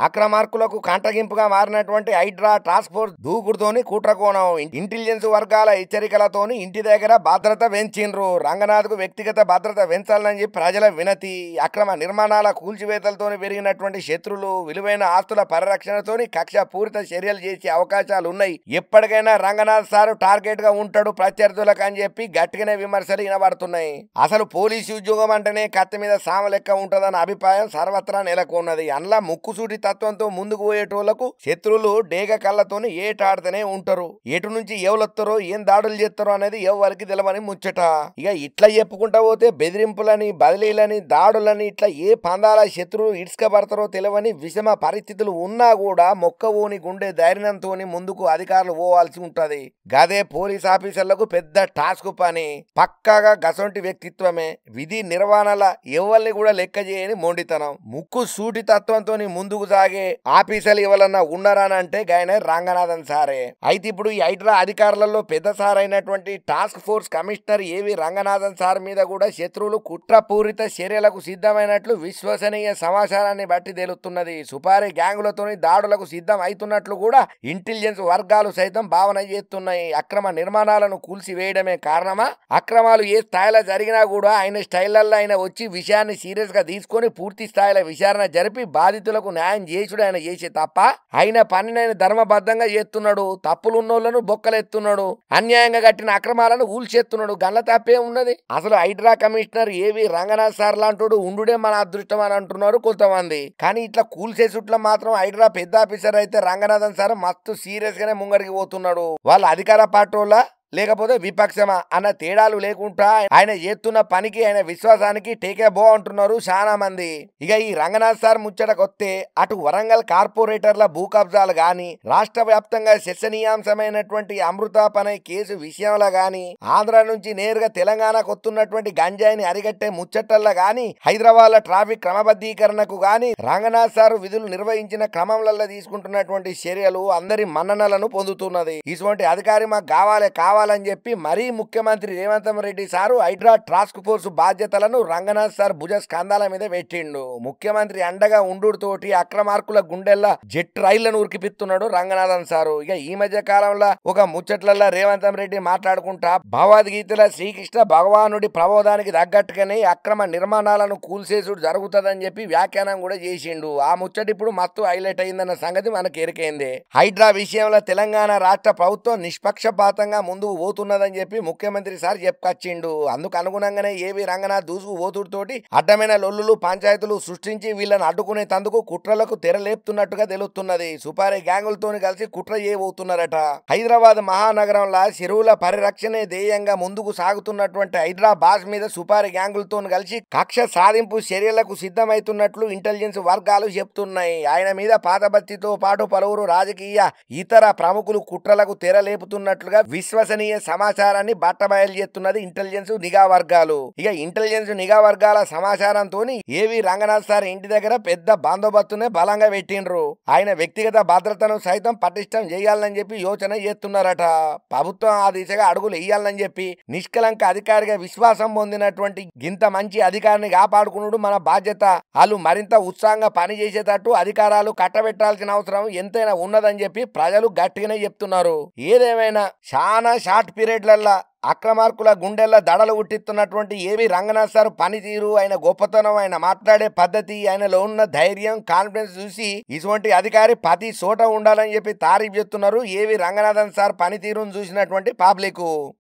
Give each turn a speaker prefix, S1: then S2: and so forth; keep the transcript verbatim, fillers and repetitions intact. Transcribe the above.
S1: అక్రమార్కులకు కంటగింపుగా మారినటువంటి HYDRAA task force దూకుడుతోని కుట్రకోణం ఇంటెలిజెన్స్ వర్గాల హెచ్చరికలతోని ఇంటి దగ్గర భద్రత పెంచిండ్రు. రంగనాథ్ కు వ్యక్తిగత భద్రత పెంచాలని చెప్పి ప్రజల వినతి. అక్రమ నిర్మాణాల కూల్చివేతలతోని పెరిగినటువంటి శత్రులు విలువైన ఆస్తుల పరిరక్షణతోని కక్ష పూరిత చర్యలు చేసే అవకాశాలు ఉన్నాయి. ఎప్పటికైనా రంగనాథ్ సార్ టార్గెట్ గా ఉంటాడు ప్రత్యర్థులకు అని చెప్పి గట్టిగానే విమర్శలు వినబడుతున్నాయి. అసలు పోలీసు ఉద్యోగం అంటేనే కత్తి మీద సామ లెక్క ఉంటదన్న అభిప్రాయం సర్వత్రా నెలకొన్నది. అందులో ముక్కుసూటి తత్వంతో ముందుకు పోయేటోళ్లకు శత్రువులు డేగ కళ్ళతోని ఏటాడుతూనే ఉంటారు. ఎటు నుంచి ఎవలొస్తారో ఏం దాడులు చేస్తారో అనేది ఎవరికి తెలవని ముచ్చట. ఇక ఇట్లా చెప్పుకుంటా పోతే బెదిరింపులని బదిలీలని దాడులని ఇట్లా ఏ పందాల శత్రువులు ఇడ్స్కబడతారో తెలియని విషమ పరిస్థితులు ఉన్నా కూడా మొక్కవోని గుండె ధైర్యంతో ముందుకు అధికారులు పోవాల్సి ఉంటది. గదే పోలీస్ ఆఫీసర్లకు పెద్ద టాస్క్ పని. పక్కాగా గసొంటి వ్యక్తిత్వమే విధి నిర్వహణల ఎవరిని కూడా లెక్క చేయని మొండితనం. ముక్కు సూటి తత్వంతో ముందుకు సాగే ఆఫీసర్లు ఎవరన్నా ఉన్నారనంటే గాయన రంగనాథన్ సారే. అయితే ఇప్పుడు ఈ హైడ్రా అధికారులలో పెద్ద సార్ అయినటువంటి టాస్క్ ఫోర్స్ కమిషనర్ ఏవి రంగనాథన్ సార్ మీద కూడా శత్రువులు కుట్రపూరిత చర్యలకు సిద్ధమైనట్లు విశ్వసనీయ సమాచారాన్ని బట్టి తెలుస్తున్నది. సుపారీ గ్యాంగులతోని దాడులకు సిద్ధం అవుతున్నట్లు కూడా ఇంటెలిజెన్స్ వర్గాలు సైతం భావన చేస్తున్నాయి. అక్రమ నిర్మాణాలను కూల్చివేయడమే కారణమా? అక్రమాలు ఏ స్థాయిలో జరిగినా కూడా ఆయన స్టైల్లో ఆయన వచ్చి విషయాన్ని సీరియస్ గా తీసుకొని పూర్తి స్థాయిలో విచారణ జరిపి బాధితులకు న్యాయం చేసుడు ఆయన చేసే తప్ప ఆయన పనిని ఆయన ధర్మబద్ధంగా చేస్తున్నాడు. తప్పులున్నోళ్లను బొక్కలెత్తున్నాడు. అన్యాయంగా కట్టిన అక్రమాలను ఊల్చేస్తున్నాడు. గల్ల తప్పే ఉన్నది. అసలు హైడ్రా కమిషనర్ ఏవి రంగనాథ్ సార్ లాంటి ఉండుడే మన అదృష్టం అని అంటున్నారు కొంతమంది. కానీ ఇట్లా కూల్చేసుట్ల మాత్రం హైడ్రా పెద్ద ఆఫీసర్ అయితే రంగనాథన్ సార్ మస్తు సీరియస్ గానే ముంగడికి పోతున్నాడు. వాళ్ళ అధికార పార్టీల లేకపోతే విపక్షమా అన్న తేడాలు లేకుండా ఆయన చేస్తున్న పనికి ఆయన విశ్వాసానికి టేకే బో అంటున్నారు చాలా మంది. ఇక ఈ రంగనాథ్ సార్ ముచ్చటకొస్తే అటు వరంగల్ కార్పొరేటర్ల భూ కబ్జాలు గాని రాష్ట్ర వ్యాప్తంగా చర్చనీయాంశమైనటువంటి అమృతాపనై కేసు విషయంలో గాని ఆంధ్ర నుంచి నేరుగా తెలంగాణకు వస్తున్నటువంటి గంజాయిని అరిగట్టే ముచ్చట్టల్లో గాని హైదరాబాద్ ట్రాఫిక్ క్రమబద్ధీకరణకు గాని రంగనాథ్ సార్ విధులు నిర్వహించిన క్రమంలో తీసుకుంటున్నటువంటి చర్యలు అందరి మన్ననలను పొందుతున్నది. ఇటువంటి అధికారి మాకు కావాలి కావాలి అని చెప్పి మరీ ముఖ్యమంత్రి Revanth Reddy sir HYDRAA task force బాధ్యతలను రంగనాథ్ సార్ భుజ స్కంధాల మీద పెట్టిండు. ముఖ్యమంత్రి అండగా ఉండుతోటి అక్రమార్కుల గుండెల్లా జెట్ రైళ్లను ఉరికిపిస్తున్నాడు రంగనాథన్ సారు. ఇక ఈ మధ్య కాలంలో ఒక ముచ్చట్లలో రేవంత్ రెడ్డి మాట్లాడుకుంటా భగవద్గీతల శ్రీకృష్ణ భగవానుడి ప్రబోధానికి తగ్గట్టుగానే అక్రమ నిర్మాణాలను కూల్చేసుడు జరుగుతుందని చెప్పి వ్యాఖ్యానం కూడా చేసిండు. ఆ ముచ్చట ఇప్పుడు మస్తు హైలైట్ అయిందన్న సంగతి మనకు ఎరికైంది. హైడ్రా విషయంలో తెలంగాణ రాష్ట్ర ప్రభుత్వం నిష్పక్షపాతంగా ముందు పోతున్నదని చెప్పి ముఖ్యమంత్రి సార్ చెప్పుకొచ్చిండు. అందుకు అనుగుణంగానే ఏవి రంగనాథ్ దూసుకు పోతుడితోటి అడ్డమైన లొల్లులు పంచాయతీలు సృష్టించి వీళ్ళని అడ్డుకునే తందుకు కుట్రలకు తెరలేపుతున్నట్టుగా తెలుస్తున్నది. సుపారీ గ్యాంగులతో కలిసి కుట్ర చేయబోతున్నారట. హైదరాబాద్ మహానగరంలో చెరువుల పరిరక్షణే ధ్యేయంగా ముందుకు సాగుతున్నటువంటి హైడ్రా బాస్ మీద సుపారీ గ్యాంగులతో కలిసి కక్ష సాధింపు చర్యలకు సిద్ధమైతున్నట్లు ఇంటెలిజెన్స్ వర్గాలు చెప్తున్నాయి. ఆయన మీద పాతబత్తితో పాటు పలువురు రాజకీయ ఇతర ప్రముఖులు కుట్రలకు తెరలేపుతున్నట్లుగా విశ్వసనీయ సమాచారాన్ని బట్టబయలు చేస్తున్నది ఇంటెలిజెన్స్ నిఘా వర్గాలు. ఇక ఇంటెలిజెన్స్ నిఘా వర్గాల సమాచారంతో ఏవి రంగనాథ్ సార్ ఇంటి దగ్గర పెద్ద బందోబస్తునే బలంగా పెట్టిండ్రు. ఆయన వ్యక్తిగత భద్రతను సైతం పటిష్టం చేయాలని చెప్పి యోచన చేస్తున్నారట. ప్రభుత్వం ఆ దిశగా అడుగులు వేయాలని చెప్పి నిష్కలంక అధికారిగా విశ్వాసం పొందినటువంటి గింత మంచి అధికారిని కాపాడుకున్నాడు మన బాధ్యత. వాళ్ళు మరింత ఉత్సాహంగా పనిచేసేటట్టు అధికారాలు కట్టబెట్టాల్సిన అవసరం ఎంతైనా ఉన్నదని చెప్పి ప్రజలు గట్టిగానే చెప్తున్నారు. ఏదేమైనా చాలా షార్ట్ పీరియడ్లల్లా అక్రమార్కుల గుండెల్లో దడలు ఉట్టిస్తున్నటువంటి ఏవి రంగనాథ్ సార్ పనితీరు, ఆయన గొప్పతనం, ఆయన మాట్లాడే పద్ధతి, ఆయనలో ఉన్న ధైర్యం కాన్ఫిడెన్స్ చూసి ఇటువంటి అధికారి ప్రతి చోట ఉండాలని చెప్పి తారీఫ్ చేస్తున్నారు ఏవి రంగనాథన్ సార్ పనితీరును చూసినటువంటి పబ్లిక్.